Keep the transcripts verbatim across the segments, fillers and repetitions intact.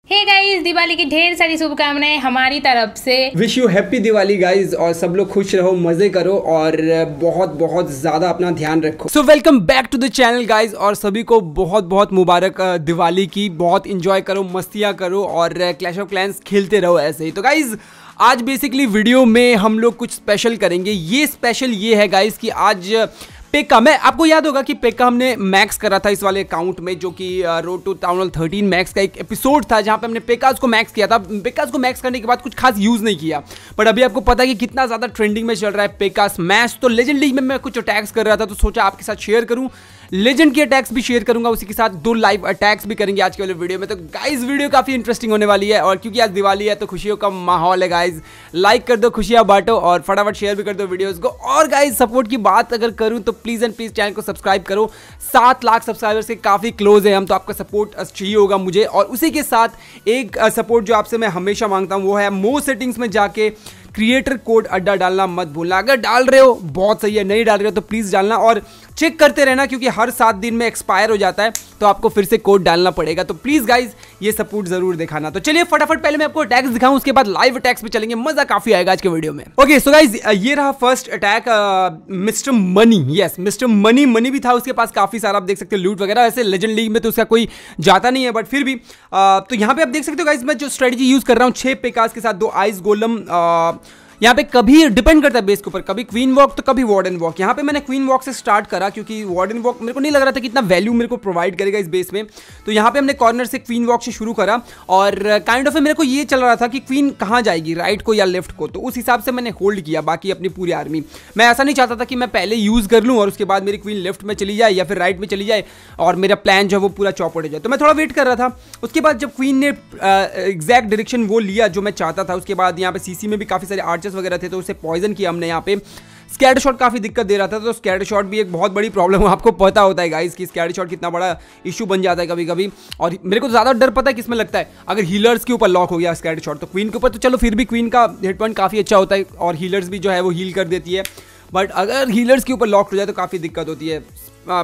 Hey guys, Diwali की ढेर सारी शुभकामनाएं हमारी तरफ से। Wish you happy Diwali guys, और सब लोग खुश रहो, मजे करो और बहुत बहुत ज्यादा अपना ध्यान रखो। So welcome back to the channel guys, और सभी को बहुत बहुत मुबारक दिवाली की। बहुत इंजॉय करो, मस्तियाँ करो और क्लैश ऑफ क्लैंस खेलते रहो ऐसे ही। तो गाइस आज बेसिकली वीडियो में हम लोग कुछ स्पेशल करेंगे। ये स्पेशल ये है गाइस कि आज पेक्का, मैं आपको याद होगा कि पेक्का हमने मैक्स करा था इस वाले अकाउंट में, जो कि road to town hall thirteen max का एक एपिसोड था जहां पे हमने पेक्कास को मैक्स किया था। पेक्कास को मैक्स करने के बाद कुछ खास यूज नहीं किया, बट अभी आपको पता है कि कितना ज्यादा ट्रेंडिंग में चल रहा है पेक्कास मैच। तो लेजेंड लीग में मैं कुछ अटैक्स कर रहा था, तो सोचा आपके साथ शेयर करूं। लेजेंड के अटैक्स भी शेयर करूंगा, उसी के साथ दो लाइव अटैक्स भी करेंगे आज के वाले वीडियो में। तो गाइस वीडियो काफी इंटरेस्टिंग होने वाली है, और क्योंकि आज दिवाली है तो खुशियों का माहौल है गाइस। लाइक कर दो, खुशियां बांटो और फटाफट शेयर भी कर दो वीडियोस को। और गाइस सपोर्ट की बात अगर करूं तो प्लीज एंड प्लीज चैनल को सब्सक्राइब करो। सात लाख सब्सक्राइबर्स के काफी क्लोज है हम, तो आपका सपोर्ट चाहिए होगा मुझे। और उसी के साथ एक सपोर्ट जो आपसे मैं हमेशा मांगता हूं वो है मोर सेटिंग्स में जाके क्रिएटर कोड अड्डा डालना मत भूलना। अगर डाल रहे हो बहुत सही है, नहीं डाल रहे हो तो प्लीज डालना और चेक करते रहना, क्योंकि हर सात दिन में एक्सपायर हो जाता है तो आपको फिर से कोड डालना पड़ेगा। तो प्लीज गाइज ये सपोर्ट जरूर दिखाना। तो चलिए फटाफट पहले मैं आपको अटैक्स दिखाऊं, उसके बाद लाइव अटैक्स पे चलेंगे, मजा काफी आएगा आज के वीडियो में। ओके सो गाइज ये रहा first attack, mister money. Yes mister money money भी था उसके पास काफी सारा, आप देख सकते हो लूट वगैरह। ऐसे लेजेंड लीग में तो उसका कोई जाता नहीं है, बट फिर भी uh, तो यहाँ पे आप देख सकते हो गाइज मैं जो स्ट्रेटेजी यूज कर रहा हूँ, छह पेकास के साथ दो आइस गोलम। uh, यहाँ पे कभी डिपेंड करता है बेस के ऊपर, कभी क्वीन वॉक तो कभी वार्डन वॉक। यहाँ पे मैंने क्वीन वॉक से स्टार्ट करा, क्योंकि वार्डन वॉक मेरे को नहीं लग रहा था कि इतना वैल्यू मेरे को प्रोवाइड करेगा इस बेस में। तो यहाँ पे हमने कॉर्नर से क्वीन वॉक से शुरू करा, और काइंड ऑफ मेरे को ये चल रहा था कि क्वीन कहाँ जाएगी, राइट को या लेफ्ट को। तो उस हिसाब से मैंने होल्ड किया बाकी अपनी पूरी आर्मी। मैं ऐसा नहीं चाहता था कि मैं पहले यूज़ कर लूँ और उसके बाद मेरी क्वीन लेफ्ट में चली जाए या फिर राइट में चली जाए और मेरा प्लान जो है वो पूरा चौपट हो जाए। तो मैं थोड़ा वेट कर रहा था। उसके बाद जब क्वीन ने एग्जैक्ट डायरेक्शन वो लिया जो मैं चाहता था, उसके बाद यहाँ पे सीसी में भी काफ़ी सारे आर्चर्स वगैरह थे, तो उसे पॉइजन किया हमने। यहाँ पे स्कैटर शॉट काफी दिक्कत दे रहा था, तो स्कैटर शॉट भी एक बहुत बड़ी प्रॉब्लम है। आपको पता होता है गाइस कि स्कैटर शॉट कितना बड़ा इशू बन जाता है कभी कभी। और मेरे को ज्यादा डर पता है किसमें लगता है, अगर हीलर्स के ऊपर लॉक हो गया स्कैटर शॉट। तो क्वीन के ऊपर तो चलो फिर भी क्वीन का हिट पॉइंट काफी अच्छा होता है और हीलर्स भी जो है वो हील कर देती है, बट अगर हीलर्स के ऊपर लॉक हो जाए तो काफी दिक्कत होती है। आ,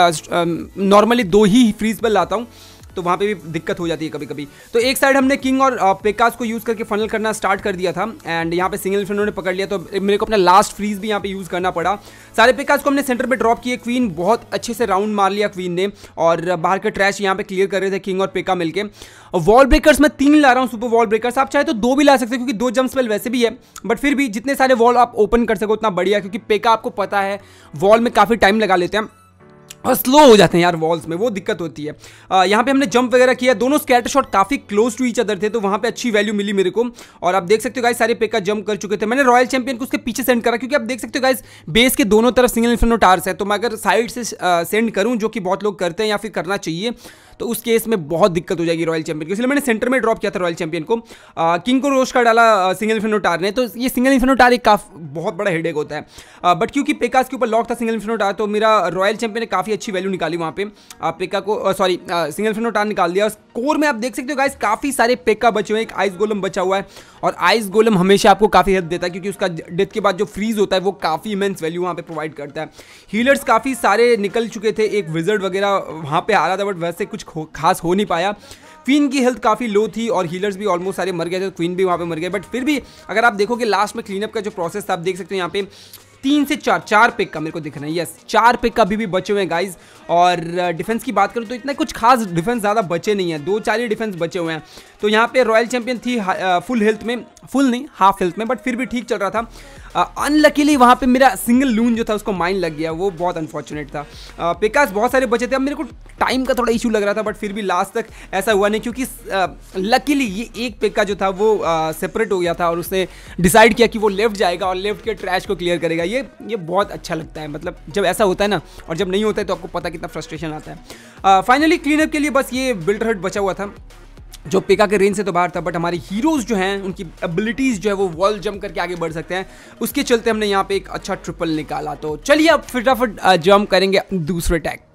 मैं नॉर्मली दो ही फ्रीज पर लाता हूँ, तो वहाँ पे भी दिक्कत हो जाती है कभी कभी। तो एक साइड हमने किंग और पेकास को यूज़ करके फनल करना स्टार्ट कर दिया था, एंड यहाँ पे सिंगल इन्फर्नो ने पकड़ लिया, तो मेरे को अपना लास्ट फ्रीज भी यहाँ पे यूज़ करना पड़ा। सारे पेकास को हमने सेंटर पे ड्रॉप किए। क्वीन बहुत अच्छे से राउंड मार लिया क्वीन ने, और बाहर का ट्रैश यहाँ पे क्लियर कर रहे थे किंग और पेका मिलके। वॉल ब्रेकर्स मैं तीन ला रहा हूँ, सुपर वॉल ब्रेकर्स। आप चाहे तो दो भी ला सकते हो, क्योंकि दो जंप स्पेल वैसे भी है, बट फिर भी जितने सारे वॉल आप ओपन कर सको उतना बढ़िया, क्योंकि पेका आपको पता है वॉल में काफ़ी टाइम लगा लेते हैं और स्लो हो जाते हैं यार वॉल्स में, वो दिक्कत होती है। आ, यहाँ पे हमने जंप वगैरह किया, दोनों स्कैटर शॉट काफी क्लोज टू ईच अदर थे, तो वहाँ पे अच्छी वैल्यू मिली मेरे को। और आप देख सकते हो गाइस सारे पेका जंप कर चुके थे। मैंने रॉयल चैंपियन को उसके पीछे सेंड करा, क्योंकि आप देख सकते हो गाइस बेस के दोनों तरफ सिंगल इन्फर्नो टार्स है, तो मैं अगर साइड से सेंड करूँ, जो कि बहुत लोग करते हैं या फिर करना चाहिए, तो उस केस में बहुत दिक्कत हो जाएगी रॉयल चैंपियन को। इसलिए मैंने सेंटर में ड्रॉप किया था रॉयल चैंपियन को। आ, किंग को रोस्ट कर डाला सिंगल इन्फर्नो टार ने, तो ये सिंगल इन्फर्नो टार एक काफी बहुत बड़ा हेडेक होता है, बट क्योंकि पेकास के ऊपर लॉक था सिंगल इन्फर्नो टार, तो मेरा रॉयल चैंपियन ने काफी अच्छी वैल्यू निकाली वहाँ पे। आ, पेका को सॉरी सिंगल इन्फर्नो टार निकाल दिया। स्कोर में आप देख सकते हो गाइस काफी सारे पेका बचे हुए हैं, एक आइस गोलम बचा हुआ है, और आइस गोलम हमेशा आपको काफी हेल्प देता है, क्योंकि उसका डेथ के बाद जो फ्रीज होता है वो काफी इमेंस वैल्यू वहाँ पे प्रोवाइड करता है। हीलर्स काफी सारे निकल चुके थे, एक विजर्ड वगैरह वहाँ पे आ रहा था, बट वैसे कुछ खास हो नहीं पाया। क्वीन की हेल्थ काफ़ी लो थी और हीलर्स भी ऑलमोस्ट सारे मर गए थे, तो क्वीन भी वहाँ पे मर गए। बट फिर भी अगर आप देखोगे लास्ट में क्लीनअप का जो प्रोसेस था, आप देख सकते हो यहाँ पे तीन से चार चार पिक का मेरे को दिख रहा है। यस चार पिक का अभी भी बचे हुए हैं गाइज। और डिफेंस की बात करूँ तो इतना कुछ खास डिफेंस ज़्यादा बचे नहीं है, दो चार ही डिफेंस बचे हुए हैं। तो यहाँ पे रॉयल चैंपियन थी फुल हेल्थ में, फुल नहीं हाफ हेल्थ में, बट फिर भी ठीक चल रहा था। अनलकीली uh, वहाँ पे मेरा सिंगल लून जो था उसको माइन लग गया, वो बहुत अनफॉर्चुनेट था। uh, पेकास बहुत सारे बचे थे, अब मेरे को टाइम का थोड़ा इशू लग रहा था, बट फिर भी लास्ट तक ऐसा हुआ नहीं, क्योंकि लकीली uh, ये एक पेका जो था वो सेपरेट uh, हो गया था, और उसने डिसाइड किया कि वो लेफ्ट जाएगा और लेफ्ट के ट्रैश को क्लियर करेगा। ये ये बहुत अच्छा लगता है, मतलब जब ऐसा होता है ना, और जब नहीं होता है तो आपको पता कितना फ्रस्ट्रेशन आता है। फाइनली uh, क्लीनअप के लिए बस ये बिल्डर हट बचा हुआ था, जो पेका के रेंज से तो बाहर था, बट हमारे हीरोज जो हैं उनकी एबिलिटीज़ जो है वो वॉल जंप करके आगे बढ़ सकते हैं, उसके चलते हमने यहाँ पे एक अच्छा ट्रिपल निकाला। तो चलिए अब फटाफट जंप करेंगे दूसरे टैग पे।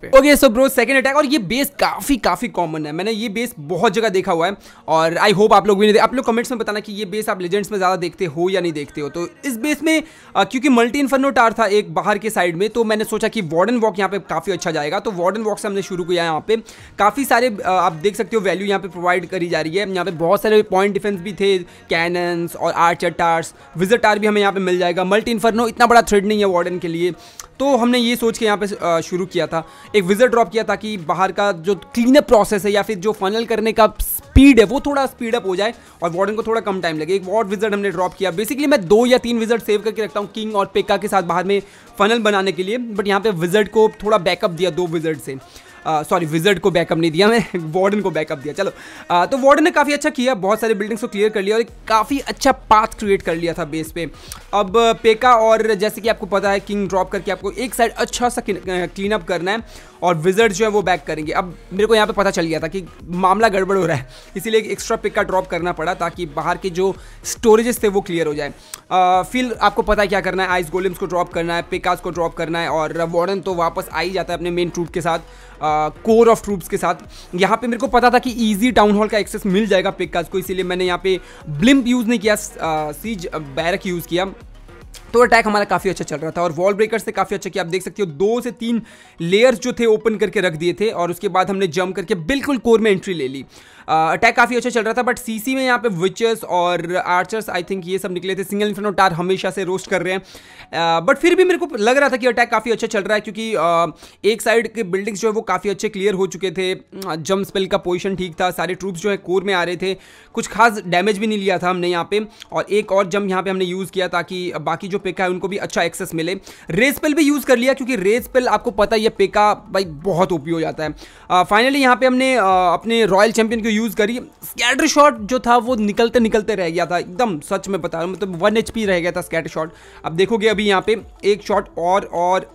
पे। Okay so bro second attack, और ये बेस काफी काफी कॉमन है, मैंने ये बेस बहुत जगह देखा हुआ है और आई होप आप लोग भी नहीं, आप लोग कमेंट्स में बताना कि ये बेस आप लेजेंड्स में ज्यादा देखते हो या नहीं देखते हो। तो इस बेस में आ, क्योंकि मल्टी इन्फर्नो टावर था एक बाहर के साइड में, तो मैंने सोचा कि वार्डन वॉक यहाँ पे काफी अच्छा जाएगा, तो वार्डन वॉक से हमने शुरू किया। यहाँ पे काफी सारे आ, आप देख सकते हो वैल्यू यहाँ पे प्रोवाइड करी जा रही है। यहाँ पे बहुत सारे पॉइंट डिफेंस भी थे, कैनन्स और आर्चर टार्स, विजिट टार भी हमें यहाँ पे मिल जाएगा। मल्टी इन्फर्नो इतना बड़ा थ्रेड नहीं है वार्डन के लिए, तो हमने ये सोच के यहाँ पे शुरू किया था, एक विजिट ड्रॉप किया ताकि बाहर का जो क्लीन अप प्रोसेस है या फिर जो फनल करने का स्पीड है वो थोड़ा स्पीड अप हो जाए और वार्डन को थोड़ा कम टाइम लगे। एक वॉर्ड विजिट हमने ड्रॉप किया। बेसिकली मैं दो या तीन विजिट सेव करके रखता हूँ किंग और पेक्का के साथ बाहर में फनल बनाने के लिए, बट यहाँ पे विजिट को थोड़ा बैकअप दिया दो विजिट से, सॉरी विजिट को बैकअप नहीं दिया मैं, वार्डन को बैकअप दिया। चलो uh, तो वार्डन ने काफ़ी अच्छा किया, बहुत सारे बिल्डिंग्स को क्लियर कर लिया और एक काफ़ी अच्छा पाथ क्रिएट कर लिया था बेस पे। अब पेका और जैसे कि आपको पता है किंग ड्रॉप करके आपको एक साइड अच्छा सा क्लीन अप करना है और विजिट जो है वो बैक करेंगे। अब मेरे को यहाँ पे पता चल गया था कि मामला गड़बड़ हो रहा है, इसीलिए एक एक्स्ट्रा पिक का ड्रॉप करना पड़ा ताकि बाहर के जो स्टोरेजेस थे वो क्लियर हो जाए। uh, फिर आपको पता है क्या करना है, आइस गोलेम्स को ड्रॉप करना है, पिकास को ड्रॉप करना है और वार्डन तो वापस आ ही जाता है अपने मेन ट्रूप के साथ, कोर ऑफ ट्रूप्स के साथ। यहाँ पे मेरे को पता था कि इजी टाउन हॉल का एक्सेस मिल जाएगा पिकास को, इसीलिए मैंने यहाँ पे ब्लिम्प यूज़ नहीं किया, सीज बैरक यूज़ किया। तो अटैक हमारा काफ़ी अच्छा चल रहा था और वॉल ब्रेकर से काफ़ी अच्छा किया। आप देख सकते हो दो से तीन लेयर्स जो थे ओपन करके रख दिए थे और उसके बाद हमने जंप करके बिल्कुल कोर में एंट्री ले ली। अटैक काफ़ी अच्छा चल रहा था, बट सीसी में यहाँ पे विचर्स और आर्चर्स आई थिंक ये सब निकले थे। सिंगल इन्फर्नो टार हमेशा से रोस्ट कर रहे हैं, बट फिर भी मेरे को लग रहा था कि अटैक काफ़ी अच्छा चल रहा है क्योंकि uh, एक साइड के बिल्डिंग्स जो है वो काफ़ी अच्छे क्लियर हो चुके थे, जंप स्पेल का पोजीशन ठीक था, सारे ट्रूप्स जो है कोर में आ रहे थे, कुछ खास डैमेज भी नहीं लिया था हमने यहाँ पे। और एक और जंप यहाँ पे हमने यूज़ किया ताकि बाकी जो पेका है उनको भी अच्छा एक्सेस मिले। रेज स्पेल भी यूज़ कर लिया क्योंकि रेज स्पेल आपको पता है ये पेका भाई बहुत ओपी हो जाता है। फाइनली uh, यहाँ पे हमने uh, अपने रॉयल चैंपियन को यूज़ करी। स्कैटर शॉट जो था वो निकलते निकलते रह गया था, एकदम सच में बता रहा हूँ, मतलब वन एच पी रह गया था स्कैटर शॉट। अब देखोगे अभी यहाँ पे एक शॉट और और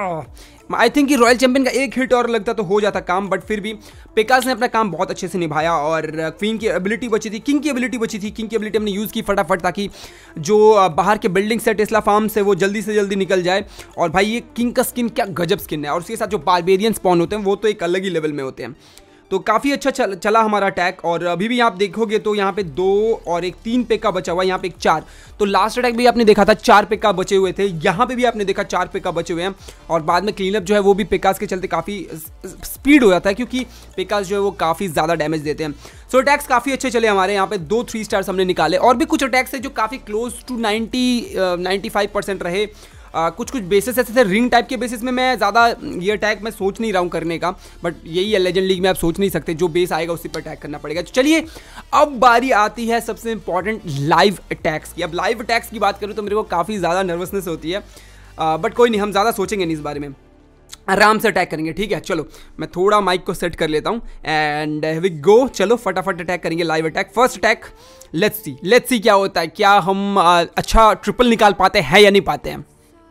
आई थिंक कि रॉयल चैंपियन का एक हिट और लगता तो हो जाता काम, बट फिर भी पेकास ने अपना काम बहुत अच्छे से निभाया और क्वीन की एबिलिटी बची थी, किंग की एबिलिटी बची थी। किंग की एबिलिटी हमने यूज़ की फटाफट ताकि जो बाहर के बिल्डिंग से टेस्ला फार्म से वो जल्दी से जल्दी निकल जाए। और भाई ये किंग का स्किन क्या गजब स्किन है और उसके साथ जो बारबेरियन स्पॉन होते हैं वो तो एक अलग ही लेवल में होते हैं। तो काफ़ी अच्छा चल, चला हमारा अटैक और अभी भी आप देखोगे तो यहाँ पे दो और एक तीन पेका बचा हुआ है, यहाँ पे एक चार। तो लास्ट अटैक भी आपने देखा था चार पेका बचे हुए थे, यहाँ पे भी आपने देखा चार पेका बचे हुए हैं और बाद में क्लीनअप जो है वो भी पेकास के चलते काफ़ी स्पीड हो जाता है क्योंकि पेकास जो है वो काफ़ी ज़्यादा डैमेज देते हैं। सो अटैक्स काफ़ी अच्छे चले हमारे यहाँ पे, दो थ्री स्टार्स हमने निकाले और भी कुछ अटैक्स है जो काफ़ी close to ninety ninety five percent रहे। Uh, कुछ कुछ बेसिस ऐसे थे रिंग टाइप के बेसिस में, मैं ज़्यादा ये अटैक मैं सोच नहीं रहा हूँ करने का, बट यही है लेजेंड लीग में आप सोच नहीं सकते, जो बेस आएगा उसी पर अटैक करना पड़ेगा। तो चलिए अब बारी आती है सबसे इंपॉर्टेंट लाइव अटैक्स की। अब लाइव अटैक्स की बात करूँ तो मेरे को काफ़ी ज़्यादा नर्वसनेस होती है, बट uh, कोई नहीं, हम ज़्यादा सोचेंगे नहीं इस बारे में, आराम से अटैक करेंगे। ठीक है चलो मैं थोड़ा माइक को सेट कर लेता हूँ एंड वी गो। चलो फटाफट अटैक करेंगे, live attack. First attack, let's see let's see क्या होता है, क्या हम uh, अच्छा ट्रिपल निकाल पाते हैं या नहीं पाते हैं।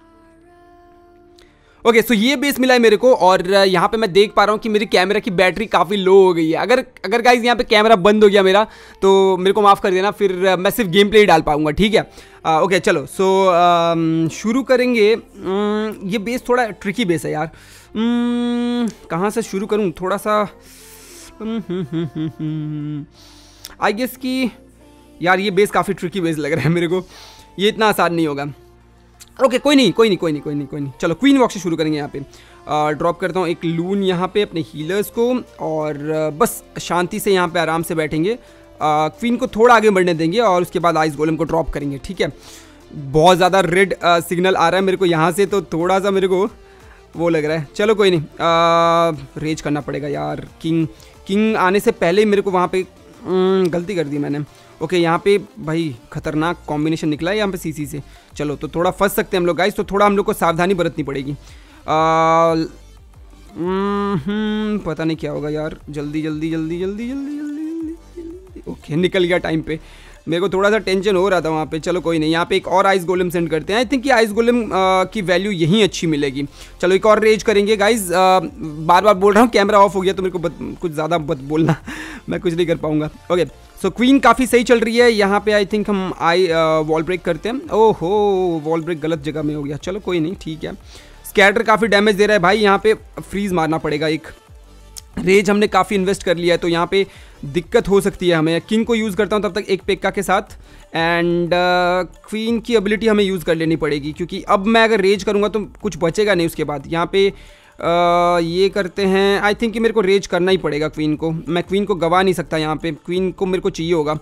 ओके okay, सो so ये बेस मिला है मेरे को और यहाँ पे मैं देख पा रहा हूँ कि मेरी कैमरा की बैटरी काफ़ी लो हो गई है। अगर अगर गाइज यहाँ पे कैमरा बंद हो गया मेरा तो मेरे को माफ़ कर देना, फिर मैं सिर्फ गेम प्ले ही डाल पाऊँगा। ठीक है ओके okay, चलो सो so, शुरू करेंगे। um, ये बेस थोड़ा ट्रिकी बेस है यार, um, कहाँ से शुरू करूँ, थोड़ा सा आई गेस कि यार ये बेस काफ़ी ट्रिकी बेस लग रहा है मेरे को, ये इतना आसान नहीं होगा। ओके okay, कोई नहीं कोई नहीं कोई नहीं कोई नहीं कोई नहीं चलो क्वीन वॉक से शुरू करेंगे। यहाँ पे ड्रॉप करता हूँ एक लून यहाँ पे अपने हीलर्स को और बस शांति से यहाँ पे आराम से बैठेंगे, क्वीन को थोड़ा आगे बढ़ने देंगे और उसके बाद आइस गोलम को ड्रॉप करेंगे। ठीक है, बहुत ज़्यादा रेड सिग्नल आ रहा है मेरे को यहाँ से, तो थोड़ा सा मेरे को वो लग रहा है। चलो कोई नहीं, आ, रेज करना पड़ेगा यार। किंग किंग आने से पहले ही मेरे को वहाँ पे गलती कर दी मैंने। ओके okay, यहाँ पे भाई खतरनाक कॉम्बिनेशन निकला है यहाँ पे सीसी से। चलो तो थोड़ा फंस सकते हैं हम लोग गाइस, तो थोड़ा हम लोग को सावधानी बरतनी पड़ेगी। आ, पता नहीं क्या होगा यार, जल्दी जल्दी जल्दी जल्दी जल्दी जल्दी जल्दी। ओके निकल गया टाइम पे, मेरे को थोड़ा सा टेंशन हो रहा था वहाँ पे। चलो कोई नहीं, यहाँ पे एक और आइस गोलम सेंड करते हैं। आई थिंक कि आइस गोलम की वैल्यू यहीं अच्छी मिलेगी। चलो एक और रेज करेंगे गाइस। बार बार बोल रहा हूँ कैमरा ऑफ हो गया तो मेरे को बत, कुछ ज़्यादा बत बोलना मैं कुछ नहीं कर पाऊँगा। ओके सो क्वीन काफ़ी सही चल रही है यहाँ पे। आई थिंक हम आई वॉल ब्रेक करते हैं। ओहो वॉल ब्रेक गलत जगह में हो गया, चलो कोई नहीं ठीक है। स्कैटर काफ़ी डैमेज दे रहा है भाई, यहाँ पे फ्रीज मारना पड़ेगा। एक रेज हमने काफ़ी इन्वेस्ट कर लिया है तो यहाँ पे दिक्कत हो सकती है हमें। किंग को यूज़ करता हूँ तब तक एक पेक्का के साथ, एंड क्वीन की एबिलिटी हमें यूज़ कर लेनी पड़ेगी क्योंकि अब मैं अगर रेज करूँगा तो कुछ बचेगा नहीं उसके बाद। यहाँ पे uh, ये करते हैं, आई थिंक कि मेरे को रेज करना ही पड़ेगा क्वीन को, मैं क्वीन को गवा नहीं सकता यहाँ पे, क्वीन को मेरे को चाहिए होगा।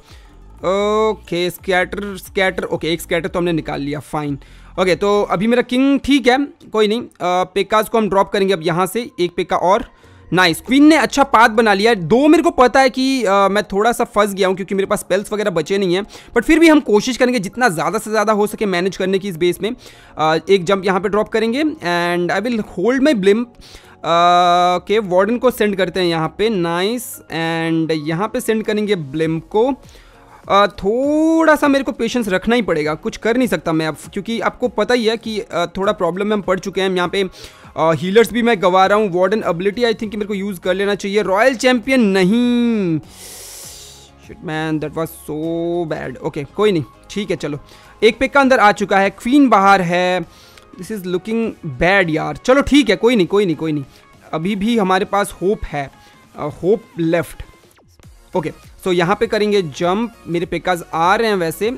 ओके स्कैटर स्कैटर ओके एक स्कैटर तो हमने निकाल लिया, फाइन। ओके तो अभी मेरा किंग ठीक है, कोई नहीं। पेक्काज को हम ड्रॉप करेंगे अब यहाँ से, एक पेक्का और। नाइस, क्वीन ने अच्छा पाथ बना लिया। दो मेरे को पता है कि आ, मैं थोड़ा सा फंस गया हूँ क्योंकि मेरे पास स्पेल्स वगैरह बचे नहीं हैं, बट फिर भी हम कोशिश करेंगे जितना ज़्यादा से ज़्यादा हो सके मैनेज करने की इस बेस में। आ, एक जंप यहाँ पे ड्रॉप करेंगे and I will hold my blimp. Okay warden को सेंड करते हैं यहाँ पे, नाइस, एंड यहाँ पे सेंड करेंगे ब्लिम्प को। Uh, थोड़ा सा मेरे को पेशेंस रखना ही पड़ेगा, कुछ कर नहीं सकता मैं अब क्योंकि आपको पता ही है कि uh, थोड़ा प्रॉब्लम में हम पड़ चुके हैं। यहाँ पे हीलर्स uh, भी मैं गवा रहा हूँ। वार्डन एबिलिटी आई थिंक मेरे को यूज़ कर लेना चाहिए। रॉयल चैंपियन नहीं, shit man that was so bad. Okay कोई नहीं, ठीक है चलो। एक पेक का अंदर आ चुका है, क्वीन बाहर है, दिस इज़ लुकिंग बैड यार। चलो ठीक है, कोई नहीं कोई नहीं कोई नहीं, अभी भी हमारे पास होप है, होप लेफ्ट। ओके सो यहाँ पे करेंगे जंप, मेरे पेकाज आ रहे हैं वैसे,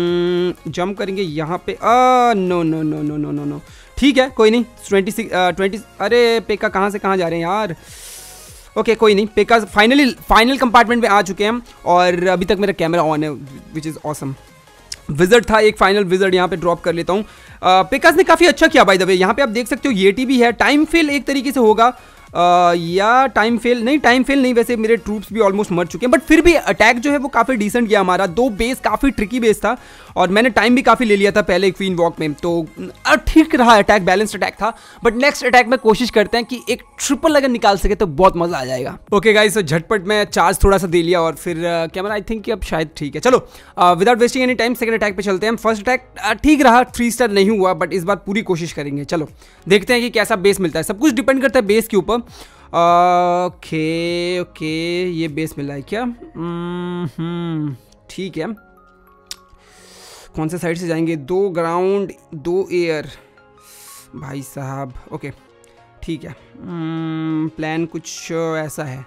जंप करेंगे यहाँ पे। Ah no no no no no no no ठीक है कोई नहीं। ट्वेंटी सिक्स ट्वेंटी अरे पेका कहाँ से कहाँ जा रहे हैं यार। ओके okay, कोई नहीं, पेकाज फाइनली फाइनल कंपार्टमेंट में आ चुके हैं और अभी तक मेरा कैमरा ऑन है विच इज़ ऑसम। विजर्ड था एक, फाइनल विजर्ड यहाँ पे ड्रॉप कर लेता हूँ। पेकाज ने काफ़ी अच्छा किया बाय द वे, यहाँ पे आप देख सकते हो येटी भी है। टाइम फेल एक तरीके से होगा Uh, या टाइम फेल नहीं, टाइम फेल नहीं, वैसे मेरे ट्रूप्स भी ऑलमोस्ट मर चुके हैं, बट फिर भी अटैक जो है वो काफ़ी डिसेंट गया हमारा। दो बेस काफ़ी ट्रिकी बेस था और मैंने टाइम भी काफ़ी ले लिया था पहले क्वीन वॉक में, तो ठीक रहा अटैक, बैलेंस्ड अटैक था। बट नेक्स्ट अटैक में कोशिश करते हैं कि एक ट्रिपल अगर निकाल सके तो बहुत मज़ा आ जाएगा। ओके गाइस, तो झटपट मैं चार्ज थोड़ा सा दे लिया और फिर कैमरा आई थिंक कि अब शायद ठीक है। चलो without wasting any time second attack पे चलते हैं। फर्स्ट अटैक ठीक रहा, थ्री स्टार नहीं हुआ, बट इस बार पूरी कोशिश करेंगे। चलो देखते हैं कि कैसा बेस मिलता है, सब कुछ डिपेंड करता है बेस के ऊपर। ओके ओके ये बेस मिला है क्या? हम्म ठीक है, कौन से साइड से जाएंगे? दो ग्राउंड दो एयर भाई साहब। ओके ठीक है, प्लान कुछ ऐसा है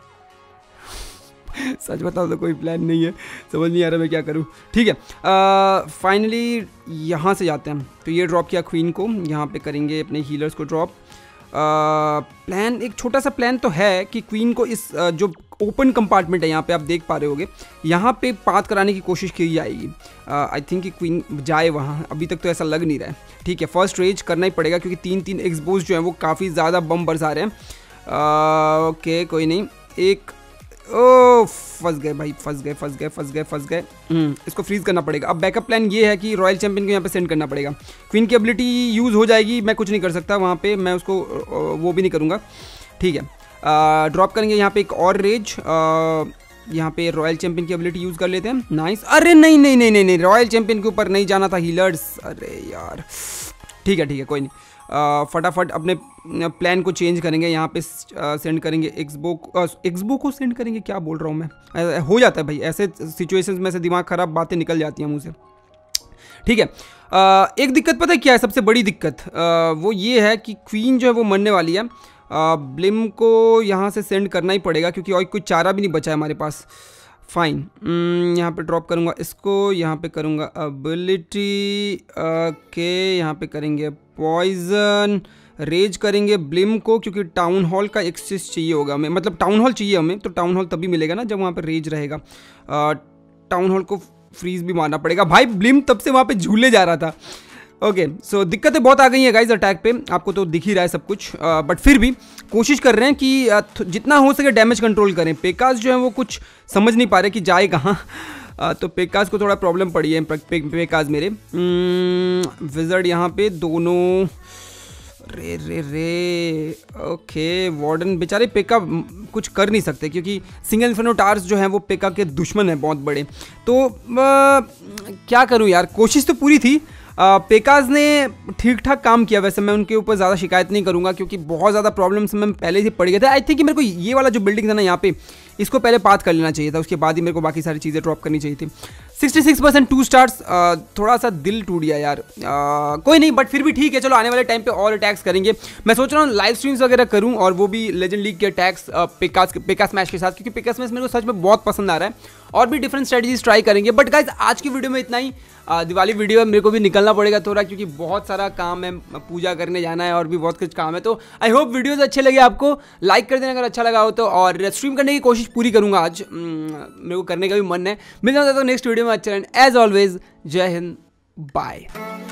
सच बताओ तो कोई प्लान नहीं है, समझ नहीं आ रहा मैं क्या करूं। ठीक है, फाइनली यहाँ से जाते हैं। तो ये ड्रॉप किया क्वीन को, यहाँ पे करेंगे अपने हीलर्स को ड्रॉप। प्लान एक छोटा सा प्लान तो है कि क्वीन को इस uh, जो ओपन कंपार्टमेंट है यहाँ पे आप देख पा रहे होगे, यहाँ पे पात कराने की कोशिश की जाएगी। आई थिंक कि क्वीन जाए वहाँ, अभी तक तो ऐसा लग नहीं रहा है। ठीक है, फर्स्ट रेज करना ही पड़ेगा क्योंकि तीन तीन एक्सपोज जो है वो काफ़ी ज़्यादा बम बरसा रहे हैं। ओके uh, कोई नहीं, एक ओ फंस गए भाई, फंस गए फंस गए फंस गए फंस गए इसको फ्रीज करना पड़ेगा। अब बैकअप प्लान ये है कि रॉयल चैंपियन को यहाँ पे सेंड करना पड़ेगा। क्वीन की एबिलिटी यूज़ हो जाएगी, मैं कुछ नहीं कर सकता वहाँ पे, मैं उसको वो भी नहीं करूँगा। ठीक है, ड्रॉप करेंगे यहाँ पे एक और रेज, यहाँ पे रॉयल चैंपियन की एबिलिटी यूज़ कर लेते हैं। नाइस, अरे नहीं नहीं नहीं नहीं नहीं रॉयल चैंपियन के ऊपर नहीं जाना था, हीलर्स, अरे यार। ठीक है ठीक है कोई नहीं, Uh, फटाफट अपने प्लान को चेंज करेंगे। यहाँ पे सेंड करेंगे एक्सबो एक्सबो को सेंड करेंगे, क्या बोल रहा हूँ मैं, हो जाता है भाई ऐसे सिचुएशंस में से, दिमाग खराब बातें निकल जाती हैं मुँह से। ठीक है, uh, एक दिक्कत पता है क्या है, सबसे बड़ी दिक्कत uh, वो ये है कि क्वीन जो है वो मरने वाली है। ब्लिम को यहाँ से सेंड करना ही पड़ेगा क्योंकि और कुछ चारा भी नहीं बचा है हमारे पास। फाइन, यहाँ पे ड्रॉप करूँगा इसको, यहाँ पे करूँगा एबिलिटी के, यहाँ पे करेंगे पॉइजन, रेज करेंगे ब्लिम को क्योंकि टाउन हॉल का एक्सेस चाहिए होगा हमें, मतलब टाउन हॉल चाहिए हमें, तो टाउन हॉल तभी मिलेगा ना जब वहाँ पे रेज रहेगा। टाउन हॉल को फ्रीज भी मारना पड़ेगा भाई, ब्लिम तब से वहाँ पे झूले जा रहा था। ओके सो दिक्कतें बहुत आ गई हैं गाइज अटैक पे, आपको तो दिख ही रहा है सब कुछ, बट फिर भी कोशिश कर रहे हैं कि uh, जितना हो सके डैमेज कंट्रोल करें। पेकाज जो है वो कुछ समझ नहीं पा रहे कि जाए कहाँ, uh, तो पेकाज को थोड़ा प्रॉब्लम पड़ी है। पे, पे, पेकाज मेरे विजर्ड यहाँ पे दोनों, रे रे रे ओके वार्डन बेचारे पेका कुछ कर नहीं सकते क्योंकि सिंगल इन्फर्नो टार्स जो हैं वो पेका के दुश्मन हैं बहुत बड़े। तो आ, क्या करूं यार, कोशिश तो पूरी थी। पेकाज ने ठीक ठाक काम किया, वैसे मैं उनके ऊपर ज़्यादा शिकायत नहीं करूंगा क्योंकि बहुत ज़्यादा प्रॉब्लम्स में पहले से पड़ गए थे। आई थिंक कि मेरे को ये वाला जो बिल्डिंग था ना यहाँ पे, इसको पहले पाथ कर लेना चाहिए था, उसके बाद ही मेरे को बाकी सारी चीज़ें ड्रॉप करनी चाहिए थी। Sixty six percent two stars, थोड़ा सा दिल टूट गया यार। आ, कोई नहीं, बट फिर भी ठीक है। चलो आने वाले टाइम पे और अटैक्स करेंगे। मैं सोच रहा हूँ लाइव स्ट्रीम्स वगैरह करूँ, और वो भी लेजेंड लीग के अटैक्स पिकास पिकास मैच के साथ, क्योंकि पिकास मैच मेरे को सच में बहुत पसंद आ रहा है। और भी डिफरेंट स्ट्रेटजीज ट्राई करेंगे। बट गाइज आज की वीडियो में इतना ही। आ, दिवाली वीडियो है, मेरे को भी निकलना पड़ेगा थोड़ा, क्योंकि बहुत सारा काम है, पूजा करने जाना है और भी बहुत कुछ काम है। तो आई होप वीडियोस अच्छे लगे आपको, लाइक कर देना अगर अच्छा लगा हो तो, और स्ट्रीम करने की कोशिश पूरी करूँगा आज। मेरे को करने का भी मन है। मिलता हूं तो नेक्स्ट वीडियो में। अच्छा, एज ऑलवेज, जय हिंद, बाय।